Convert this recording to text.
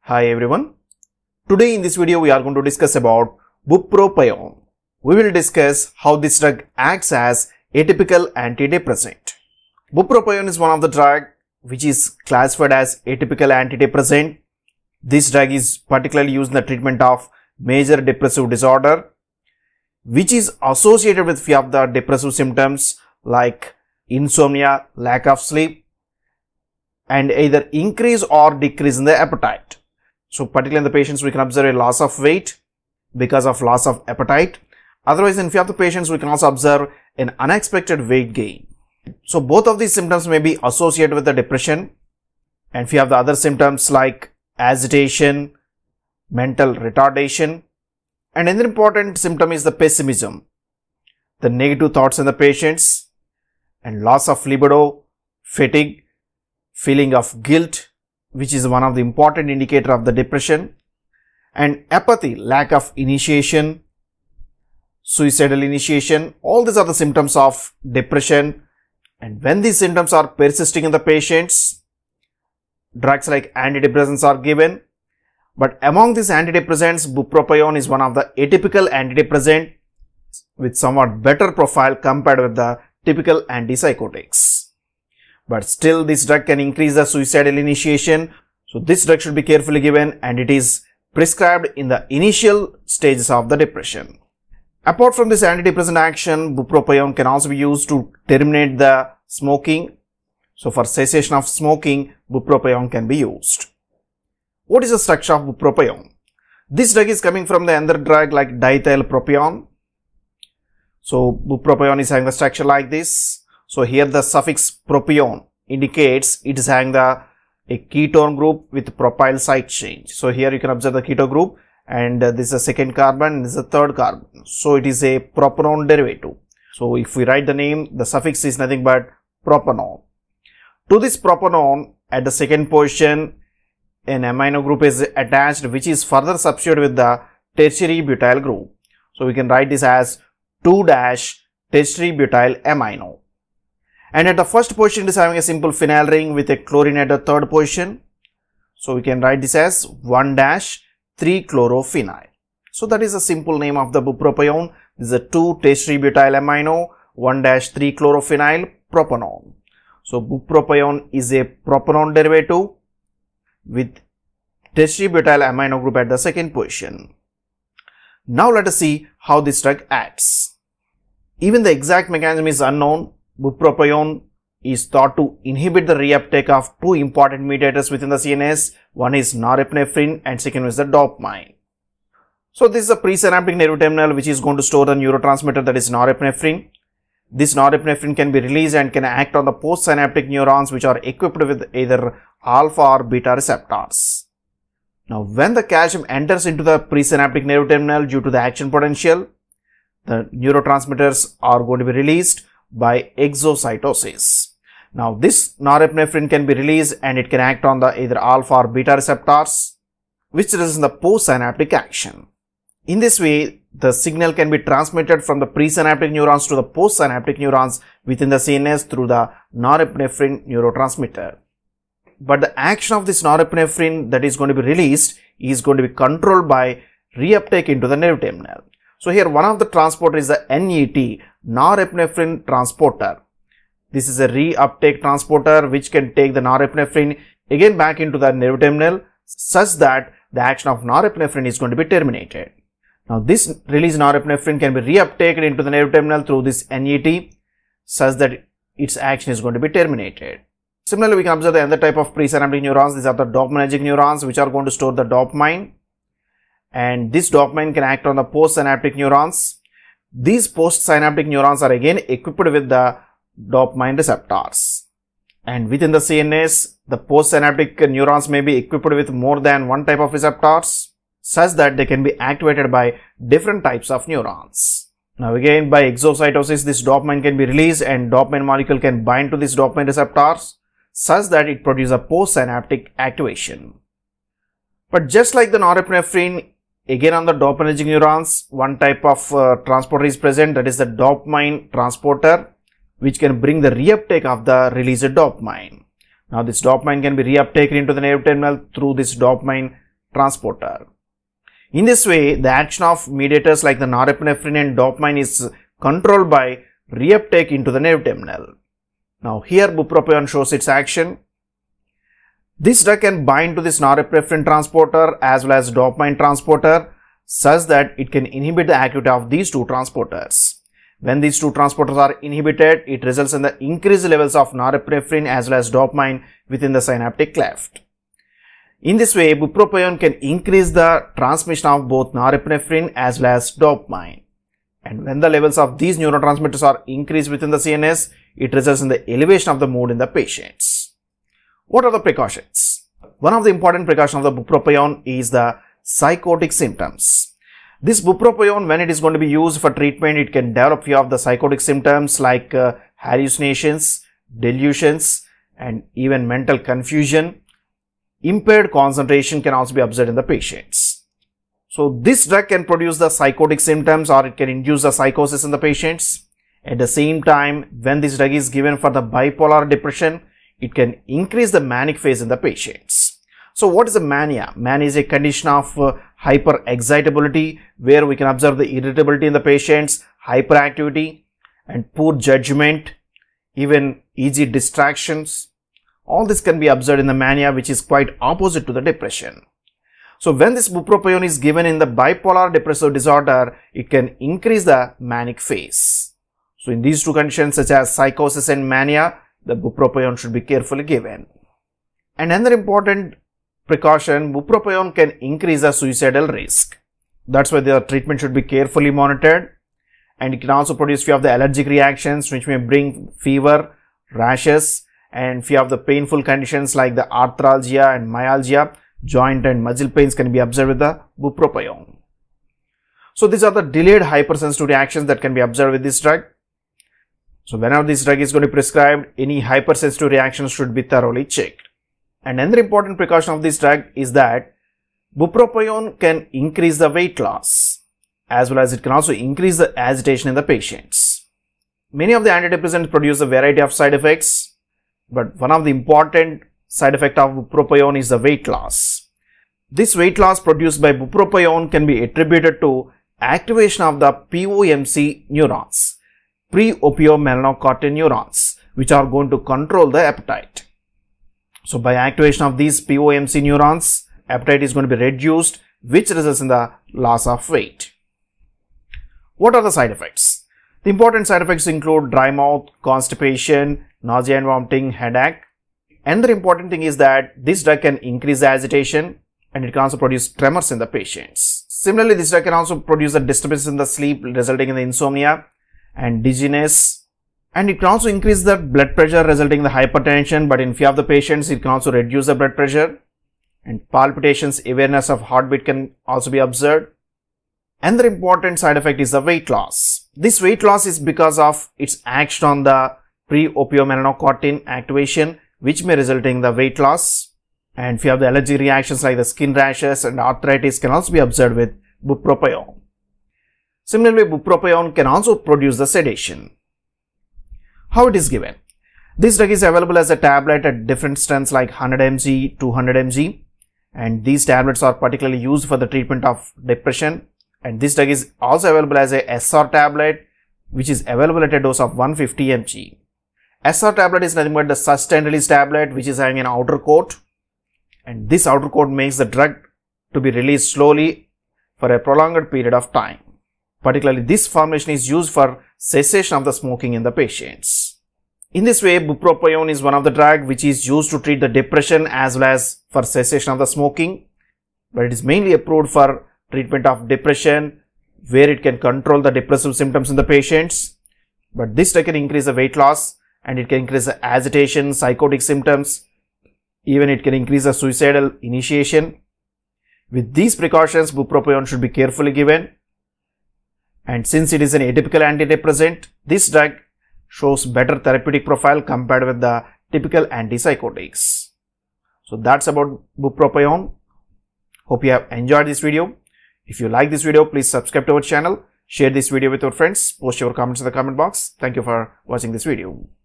Hi everyone. Today in this video we are going to discuss about Bupropion. We will discuss how this drug acts as atypical antidepressant. Bupropion is one of the drugs which is classified as atypical antidepressant. This drug is particularly used in the treatment of major depressive disorder, which is associated with few of the depressive symptoms like insomnia, lack of sleep, and either increase or decrease in the appetite. So particularly in the patients we can observe a loss of weight because of loss of appetite. Otherwise in few of the patients we can also observe an unexpected weight gain. So both of these symptoms may be associated with the depression, and few of the other symptoms like agitation, mental retardation, and another important symptom is the pessimism, the negative thoughts in the patients, and loss of libido, fatigue, feeling of guilt, which is one of the important indicator of the depression, and apathy, lack of initiation, suicidal initiation. All these are the symptoms of depression, and when these symptoms are persisting in the patients, drugs like antidepressants are given. But among these antidepressants, Bupropion is one of the atypical antidepressant with somewhat better profile compared with the typical antipsychotics. But still this drug can increase the suicidal initiation, so this drug should be carefully given, and it is prescribed in the initial stages of the depression. Apart from this antidepressant action, Bupropion can also be used to terminate the smoking. So for cessation of smoking, Bupropion can be used. What is the structure of Bupropion? This drug is coming from the another drug like diethylpropion. So Bupropion is having the structure like this. So here the suffix propion indicates it is having a ketone group with propyl side change. So here you can observe the keto group, and this is a second carbon and this is a third carbon. So it is a propanone derivative. So if we write the name, the suffix is nothing but propanone. To this propanone, at the second position, an amino group is attached, which is further substituted with the tertiary butyl group. So we can write this as 2-tertiary butyl amino. And at the first position it is having a simple phenyl ring with a chlorine at the third position. So we can write this as 1-3-chlorophenyl. So that is a simple name of the Bupropion. This is a 2-tertiary butyl amino, 1-3-chlorophenyl propanone. So Bupropion is a propanone derivative with tertiary butyl amino group at the second position. Now let us see how this drug acts. Even the exact mechanism is unknown. Bupropion is thought to inhibit the reuptake of two important mediators within the CNS. One is norepinephrine and second is the dopamine. So this is a presynaptic nerve terminal which is going to store the neurotransmitter, that is norepinephrine. This norepinephrine can be released and can act on the postsynaptic neurons which are equipped with either alpha or beta receptors. Now when the calcium enters into the presynaptic nerve terminal due to the action potential, the neurotransmitters are going to be released by exocytosis. Now this norepinephrine can be released and it can act on the either alpha or beta receptors, which results in the postsynaptic action. In this way, the signal can be transmitted from the presynaptic neurons to the postsynaptic neurons within the CNS through the norepinephrine neurotransmitter. But the action of this norepinephrine that is going to be released is going to be controlled by reuptake into the nerve terminal. So here one of the transporter is the NET, norepinephrine transporter. This is a reuptake transporter which can take the norepinephrine again back into the nerve terminal such that the action of norepinephrine is going to be terminated. Now this released norepinephrine can be reuptaken into the nerve terminal through this NET such that its action is going to be terminated. Similarly, we can observe the other type of presynaptic neurons. These are the dopaminergic neurons which are going to store the dopamine, and this dopamine can act on the postsynaptic neurons. These postsynaptic neurons are again equipped with the dopamine receptors, and within the CNS the postsynaptic neurons may be equipped with more than one type of receptors such that they can be activated by different types of neurons. Now again, by exocytosis this dopamine can be released and dopamine molecule can bind to these dopamine receptors such that it produces a postsynaptic activation. But just like the norepinephrine, again on the dopaminergic neurons, one type of transporter is present, that is the dopamine transporter, which can bring the reuptake of the released dopamine. Now this dopamine can be reuptaken into the nerve terminal through this dopamine transporter. In this way, the action of mediators like the norepinephrine and dopamine is controlled by reuptake into the nerve terminal. Now here bupropion shows its action. This drug can bind to this norepinephrine transporter as well as dopamine transporter such that it can inhibit the activity of these two transporters. When these two transporters are inhibited, it results in the increased levels of norepinephrine as well as dopamine within the synaptic cleft. In this way, bupropion can increase the transmission of both norepinephrine as well as dopamine. And when the levels of these neurotransmitters are increased within the CNS, it results in the elevation of the mood in the patients. What are the precautions? One of the important precautions of the bupropion is the psychotic symptoms. This bupropion, when it is going to be used for treatment, it can develop few of the psychotic symptoms like hallucinations, delusions, and even mental confusion. Impaired concentration can also be observed in the patients. So this drug can produce the psychotic symptoms or it can induce the psychosis in the patients. At the same time, when this drug is given for the bipolar depression, it can increase the manic phase in the patients. So what is a mania? Mania is a condition of hyperexcitability where we can observe the irritability in the patients, hyperactivity and poor judgment, even easy distractions. All this can be observed in the mania, which is quite opposite to the depression. So when this bupropion is given in the bipolar depressive disorder, it can increase the manic phase. So in these two conditions such as psychosis and mania, the bupropion should be carefully given. And another important precaution, bupropion can increase the suicidal risk. That's why the treatment should be carefully monitored. And it can also produce few of the allergic reactions which may bring fever, rashes, and few of the painful conditions like the arthralgia and myalgia, joint and muscle pains can be observed with the bupropion. So these are the delayed hypersensitive reactions that can be observed with this drug. So whenever this drug is going to be prescribed, any hypersensitive reactions should be thoroughly checked. And another important precaution of this drug is that bupropion can increase the weight loss as well as it can also increase the agitation in the patients. Many of the antidepressants produce a variety of side effects. But one of the important side effects of bupropion is the weight loss. This weight loss produced by bupropion can be attributed to activation of the POMC neurons, pre-opiomelanocortin neurons, which are going to control the appetite. So by activation of these POMC neurons, appetite is going to be reduced, which results in the loss of weight. What are the side effects? The important side effects include dry mouth, constipation, nausea and vomiting, headache. Another important thing is that this drug can increase the agitation and it can also produce tremors in the patients. Similarly, this drug can also produce a disturbance in the sleep resulting in the insomnia and dizziness, and it can also increase the blood pressure resulting in the hypertension, but in few of the patients it can also reduce the blood pressure, and palpitations, awareness of heartbeat can also be observed. Another important side effect is the weight loss. This weight loss is because of its action on the pre-opiomelanocortin activation, which may result in the weight loss. And few of the allergy reactions like the skin rashes and arthritis can also be observed with bupropion. Similarly, bupropion can also produce the sedation. How it is given? This drug is available as a tablet at different strengths like 100 mg, 200 mg, and these tablets are particularly used for the treatment of depression. And this drug is also available as a SR tablet, which is available at a dose of 150 mg. SR tablet is nothing but the sustained release tablet, which is having an outer coat, and this outer coat makes the drug to be released slowly for a prolonged period of time. Particularly, this formulation is used for cessation of the smoking in the patients. In this way, bupropion is one of the drugs which is used to treat the depression as well as for cessation of the smoking, but it is mainly approved for treatment of depression where it can control the depressive symptoms in the patients. But this drug can increase the weight loss and it can increase the agitation, psychotic symptoms, even it can increase the suicidal initiation. With these precautions, bupropion should be carefully given. And since it is an atypical antidepressant, this drug shows better therapeutic profile compared with the typical antipsychotics. So that's about bupropion. Hope you have enjoyed this video. If you like this video, please subscribe to our channel, share this video with your friends, post your comments in the comment box. Thank you for watching this video.